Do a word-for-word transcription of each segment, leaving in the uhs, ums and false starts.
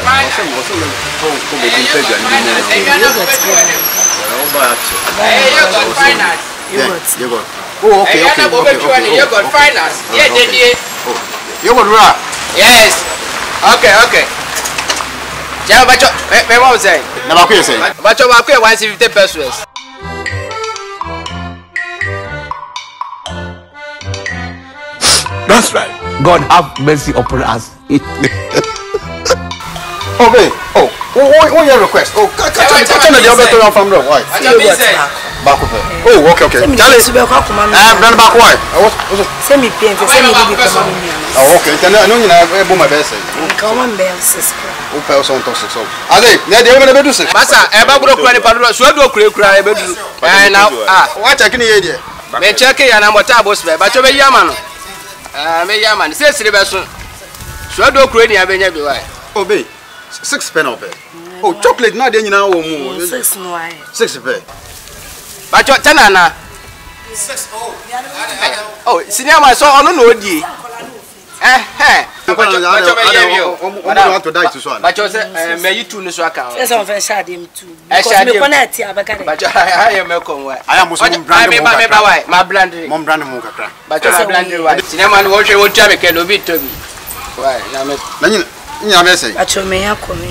fine. Some was on the come be page and you got finance. You got. Oh, okay, okay. You got finance. Yeah, they Oh. You got right. Yes. Okay, okay. Yeah, but me what say? Na ba say. But you ba one fifty pesos. That's right. God have mercy upon us. Oh, babe. Oh, what what your request? Oh, catch catch the other to from there. Why? Back up. Oh, okay, okay. Charlie. Ah, brother back why? Send me paint, send me baby come on. Oh, okay. Then I know you na e bo my best. Come on, bell six. O pay so on so. Ade, na dey we na be do six. Masa, e ba bro kura ni padro, so do kura kura e be do. Eh now, ah, what check ni here there? Me check ya na mota boss be, ba cho be yama no. Ah, me yama ni, say sire be so. So do kura ni abenya bi why? Oh, babe. Six pen of it. Oh, chocolate na dey nyina wo mu. Six no why? Six pen. Ba cho tanana. Six oh. Oh, senior man so ono no di. Eh eh. Ba cho ba cho be yemi o. O want to die to so. Ba cho say me yi tu ni so aka. Say some fan shade him too. Because me connect ya abaka dey. Ba cho I am come why. I am so brand me ba me ba why? Ma brand. Mom brand mo kakra. Ba cho ma brand why? Senior man wo hwe wo tua me ke no bi to bi. Why? Na me. Na nyina nyina be say. Ba cho me ya come.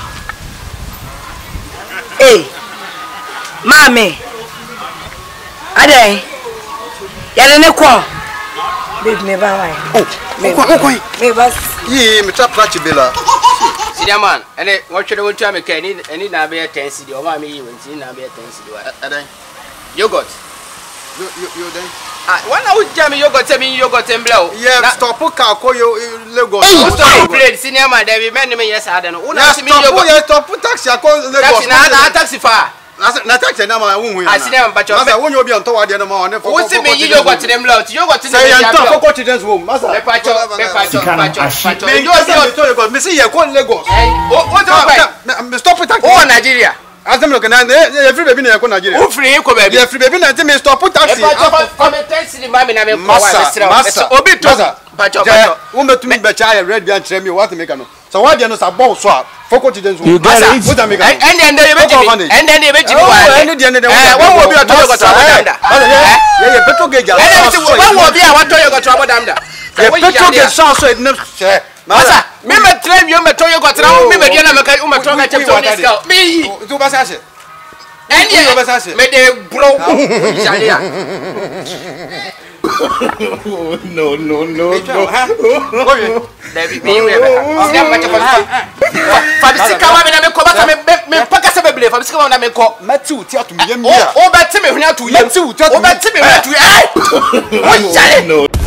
Hey. Mami. Ade. Yale ne kwa. Babe me ba why? Oh, me kwa kwa. Me ba. Ye me tap patch bela. Senior man, ene wo hwe wo tua me ke ni eni na be ten cedi. O ma me yi won na be ten cedi why? Adan. Yogurt. You you you then. Ah, when I would jam yogurt, I mean yogurt and blow. Yeah, stop car call you Lagos. Stop plate, senior man, they remind me yes, I don't know. Una see me yogurt. Yeah, stop taxi call Lagos. Taxi na taxi far. Na taxi na ma won hu. I see them but you. Masa won you be on to wade na ma on for. Who see me yogurt them blow. Yogurt them. Say you talk for confidence home. Masa. Me pacho, me pacho, pacho, pacho. Me you say to Lagos. Me see you call Lagos. Oh, what the me stop taxi. Oh, Nigeria. Azem look na e free baby na ko Nigeria. Who free ko baby? E free baby na me stop taxi. E pacho come taxi ni mami na me ko wa me sira. Obi to. Pacho pacho. Wo metumi be cha red bi an kire me what make no. So what dey no sa ball so a foko tidens wo. You get it. What make no. And then dey be jimi. And then dey be jimi wa. Oh, and dey dey. Eh, one wo bi o to yo go to abodamda. Yeah, yeah, petrol gauge. And then one wo bi a wa to yo go to abodamda. Yeah, petrol gauge so so it no share. Masa, me me train you me to yo go tra me me dey na me ka u me to ga chepto ni ska. Me. Tu ba sa se. And you me de bro. Shalia. No, no, no, no. David, me we. Sina ma chapa. Fabisika wa me na me ko ba me me paka se beble. Fabisika wa na me ko. Mati uti atu me yam ya. O ba ti me huna atu yam. Mati uti atu. O ba ti me huna atu. Eh. O jale.